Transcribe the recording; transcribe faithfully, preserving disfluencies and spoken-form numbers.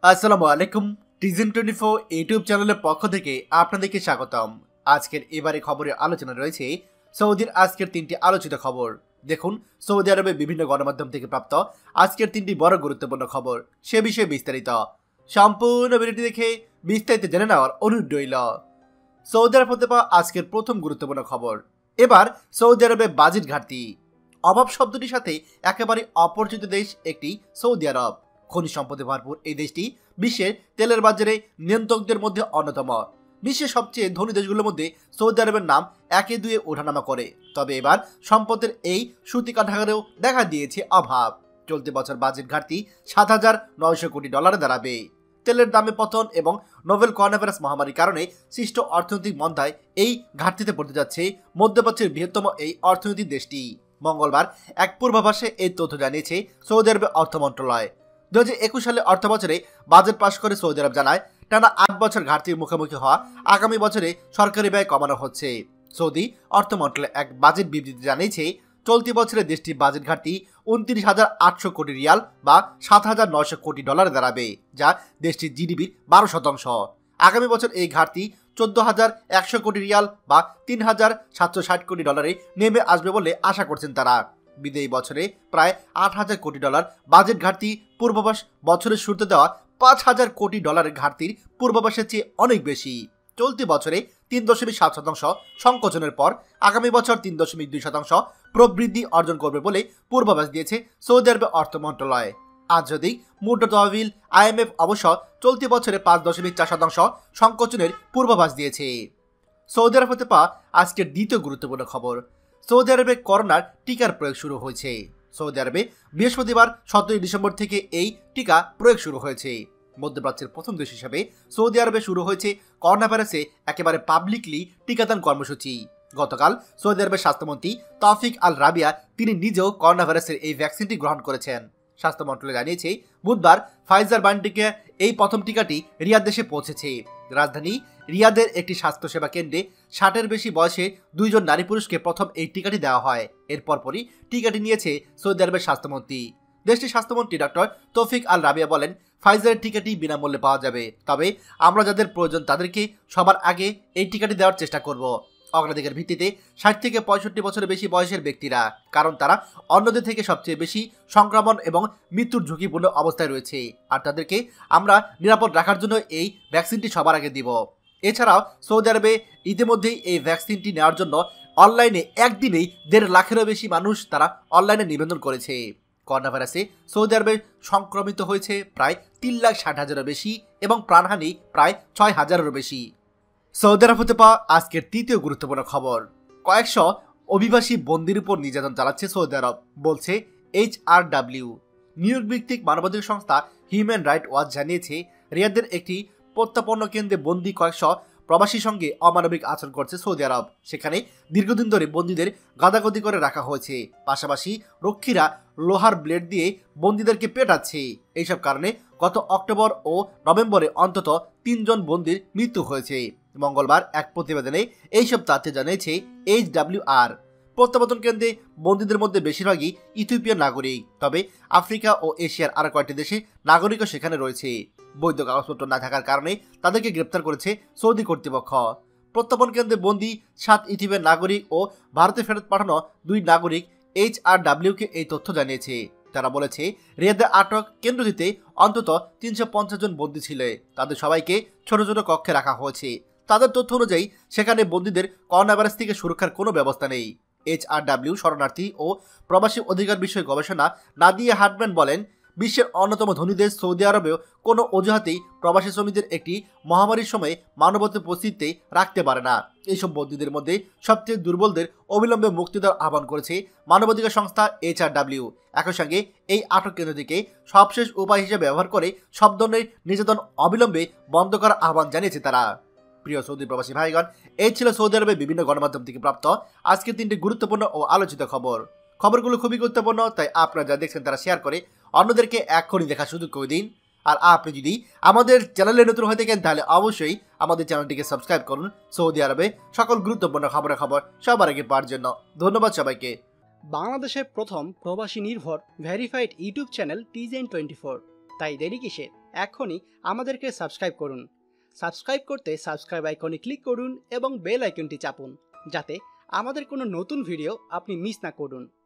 আসসালামু আলাইকুম। টিজেন twenty four YouTube চ্যানেলের পক্ষ থেকে আপনাদেরকে স্বাগতম। আজকের এবারে খবরে আলোচনা রয়েছে সৌদির আজকের তিনটি আলোচিত খবর। দেখুন সৌদি আরবের বিভিন্ন গণমাধ্যম থেকে প্রাপ্ত আজকের তিনটি বড় গুরুত্বপূর্ণ খবর, সে বিষয়ে বিস্তারিত। সম্পূর্ণ ভিডিওটি দেখে বিস্তারিত জেনে নেওয়ার অনুরোধ রইল। সৌদি আরব হতে পাওয়া আজকের প্রথম গুরুত্বপূর্ণ খবর। এবার সৌদি আরবে বাজেট ঘাটতি। অভাব শব্দটির সাথে একেবারে অপরিচিত দেশ একটি সৌদি আরব। খনিজ সম্পদে ভরপুর এই দেশটি বিশ্বের তেলের বাজারে নিয়ন্ত্রকদের মধ্যে অন্যতম। বিশ্বের সবচেয়ে ধনী দেশগুলোর মধ্যে সৌদি আরবের নাম একে দুয়ে ওঠানামা করে। তবে এবার সম্পদের এই সূতিকাঠাগারেও দেখা দিয়েছে অভাব। চলতি বছর বাজেট ঘাটতি সাত হাজার নয়শো কোটি ডলারে দাঁড়াবে। তেলের দামে পতন এবং নোভেল করোনাভাইরাস মহামারীর কারণে সৃষ্ট অর্থনৈতিক মন্দায় এই ঘাটতিতে পড়তে যাচ্ছে মধ্যপ্রাচ্যের বৃহত্তম এই অর্থনৈতিক দেশটি। মঙ্গলবার এক পূর্বাভাসে এই তথ্য জানিয়েছে সৌদি আরবের অর্থ মন্ত্রণালয়। দু হাজার একুশ সালে অর্থ বছরে বাজেট পাশ করে সৌদি আরব জানায় টানা আট বছর ঘাটতির মুখোমুখি হওয়া আগামী বছরে সরকারি ব্যয় কমানো হচ্ছে। সৌদি অর্থ মন্ত্রণালয় এক বাজেট বিবৃতি জানিয়েছে চলতি বছরে দেশটির বাজেট ঘাটতি উনত্রিশ হাজার আটশো কোটি রিয়াল বা সাত হাজার নয়শো কোটি ডলারে দাঁড়াবে, যা দেশটির জিডিপির বারো শতাংশ। আগামী বছর এই ঘাটতি চোদ্দ হাজার একশো কোটি রিয়াল বা তিন হাজার সাতশো ষাট কোটি ডলারে নেমে আসবে বলে আশা করছেন তারা। বিদায়ী বছরে প্রায় আট হাজার কোটি ডলার বাজেট ঘাটতি পূর্বাভাস বছরের শুরুতে দেওয়া পাঁচ হাজার কোটি ডলারের ঘাটতির পূর্বাভাসের চেয়ে অনেক বেশি। চলতি বছরে তিন দশমিক সাত শতাংশ সংকোচনের পর আগামী বছর তিন দশমিক দুই শতাংশ প্রবৃদ্ধি অর্জন করবে বলে পূর্বাভাস দিয়েছে সৌদি আরবের অর্থ মন্ত্রণালয়। আজ যদি মুদ্রা তহবিল আইএমএফ অবশ্য চলতি বছরে পাঁচ দশমিক চার শতাংশ সংকোচনের পূর্বাভাস দিয়েছে। সৌদি আরব হতে পাওয়া আজকের দ্বিতীয় গুরুত্বপূর্ণ খবর। সৌদি আরবে করোনার টিকার প্রয়োগ শুরু হয়েছে। সৌদি আরবে বৃহস্পতিবার সতেরোই ডিসেম্বর থেকে এই টিকা প্রয়োগ শুরু হয়েছে। মধ্যপ্রাচ্যের প্রথম দেশ হিসেবে সৌদি আরবে শুরু হয়েছে করোনা ভাইরাসে একেবারে পাবলিকলি টিকাদান কর্মসূচি। গতকাল সৌদি আরবের স্বাস্থ্যমন্ত্রী তৌফিক আল রাবিয়া তিনি নিজেও করোনা ভাইরাসের এই ভ্যাকসিনটি গ্রহণ করেছেন। স্বাস্থ্য মন্ত্রণালয় জানিয়েছে বুধবার ফাইজার বায়োনটেকের এই প্রথম টিকাটি রিয়াদ দেশে পৌঁছেছে। রাজধানী রিয়াদের একটি স্বাস্থ্যসেবা কেন্দ্রে ষাটের বেশি বয়সে দুইজন নারী পুরুষকে প্রথম এই টিকাটি দেওয়া হয়। এর পরপরই টিকাটি নিয়েছে সৌদি আরবের স্বাস্থ্যমন্ত্রী। দেশটির স্বাস্থ্যমন্ত্রী ডক্টর তৌফিক আল রাবিয়া বলেন, ফাইজারের টিকাটি বিনামূল্যে পাওয়া যাবে, তবে আমরা যাদের প্রয়োজন তাদেরকে সবার আগে এই টিকাটি দেওয়ার চেষ্টা করব। অগ্রাধিকার ভিত্তিতে ষাট থেকে পঁয়ষট্টি বছরের বেশি বয়সের ব্যক্তিরা, কারণ তারা অন্যদের থেকে সবচেয়ে বেশি সংক্রমণ এবং মৃত্যুর ঝুঁকিপূর্ণ অবস্থায় রয়েছে, আর তাদেরকে আমরা নিরাপদ রাখার জন্য এই ভ্যাকসিনটি সবার আগে দিব। এছাড়াও সৌদি আরবে ইতিমধ্যেই এই ভ্যাকসিনটি নেওয়ার জন্য অনলাইনে একদিনেই দেড় লাখেরও বেশি মানুষ তারা অনলাইনে নিবন্ধন করেছে। করোনা ভাইরাসে সৌদি আরবে সংক্রমিত হয়েছে প্রায় তিন লাখ ষাট হাজারেরও বেশি এবং প্রাণহানি প্রায় ছয় হাজারেরও বেশি। সৌদি আরব হতে পাওয়া আজকের তৃতীয় গুরুত্বপূর্ণ খবর। কয়েকশো অভিবাসী বন্দির উপর নির্যাতন চালাচ্ছে সৌদি আরব, বলছে H R W. New York ভিত্তিক মানবাধিকার সংস্থা হিউম্যান রাইট ওয়াচ জানিয়েছে রিয়াদের একটি প্রত্যাপন্ন কেন্দ্রে বন্দি কয়েকশো প্রবাসীর সঙ্গে অমানবিক আচরণ করছে সৌদি আরব। সেখানে দীর্ঘদিন ধরে বন্দীদের গাদাগদি করে রাখা হয়েছে, পাশাপাশি রক্ষীরা লোহার ব্লেড দিয়ে বন্দীদেরকে পেটাচ্ছে। এইসব কারণে গত অক্টোবর ও নভেম্বরে অন্তত তিনজন বন্দির মৃত্যু হয়েছে। মঙ্গলবার এক প্রতিবেদনে এইসব তথ্য জানিয়েছে এইচ ডাব্লিউ আর। প্রত্যাবর্তন কেন্দ্রে বন্দীদের মধ্যে বেশিরভাগই ইথিওপিয়ার নাগরিক, তবে আফ্রিকা ও এশিয়ার আরও কয়েকটি দেশে নাগরিকও সেখানে রয়েছে। বৈধ কাগজপত্র না থাকার কারণে তাদেরকে গ্রেপ্তার করেছে সৌদি কর্তৃপক্ষ। প্রত্যাপন কেন্দ্রে বন্দী সাত ইথিওপিয়ার নাগরিক ও ভারতে ফেরত পাঠানো দুই নাগরিক এইচ আর ডাব্লিউকে এই তথ্য জানিয়েছে। তারা বলেছে রিয়াদে আটক কেন্দ্রটিতে অন্তত তিনশো পঞ্চাশ জন বন্দী ছিল, তাদের সবাইকে ছোট ছোট কক্ষে রাখা হয়েছে। তাদের তথ্য অনুযায়ী সেখানে বন্দীদের করোনা ভাইরাস থেকে সুরক্ষার কোনো ব্যবস্থা নেই। এইচ আর ডাব্লিউ শরণার্থী ও প্রবাসী অধিকার বিষয়ে গবেষণা নাদিয়া হার্টম্যান বলেন, বিশ্বের অন্যতম ধনী দেশ সৌদি আরবেও কোনো অজুহাতেই প্রবাসী শ্রমিকদের একটি মহামারীর সময় মানবতার পরিস্থিতিতে রাখতে পারে না। এইসব বন্দীদের মধ্যে সবচেয়ে দুর্বলদের অবিলম্বে মুক্তি দেওয়ার আহ্বান করেছে মানবাধিকার সংস্থা এইচ আর ডাব্লিউ। একই সঙ্গে এই আটক কেন্দ্রটিকে সবশেষ উপায় হিসেবে ব্যবহার করে সব ধরনের নির্যাতন অবিলম্বে বন্ধ করার আহ্বান জানিয়েছে তারা। প্রিয় সৌদি প্রবাসী ভাইগণ, এই ছিল সৌদি আরবের বিভিন্ন গণমাধ্যম থেকে প্রাপ্ত আজকের তিনটি গুরুত্বপূর্ণ ও আলোচিত খবর। খবরগুলো খুবই গুরুত্বপূর্ণ, তাই আপনারা যা দেখছেন তারা শেয়ার করে অন্যদেরকে এক্ষুনি দেখার সুযোগ করে দিন। আর আপনি যদি আমাদের চ্যানেলে নতুন হয়ে থাকেন তাহলে অবশ্যই আমাদের চ্যানেলটিকে সাবস্ক্রাইব করুন সৌদি আরবে সকল গুরুত্বপূর্ণ খবরের খবর সবার আগে পাওয়ার জন্য। ধন্যবাদ সবাইকে। বাংলাদেশের প্রথম প্রবাসী নির্ভর ভেরিফাইড ইউটিউব চ্যানেল টিজেন টোয়েন্টি ফোর, তাই দেরি কিসের? এখনই আমাদেরকে সাবস্ক্রাইব করুন। সাবস্ক্রাইব করতে সাবস্ক্রাইব আইকনে ক্লিক করুন এবং বেল আইকনটি চাপুন, যাতে আমাদের কোনো নতুন ভিডিও আপনি মিস না করুন।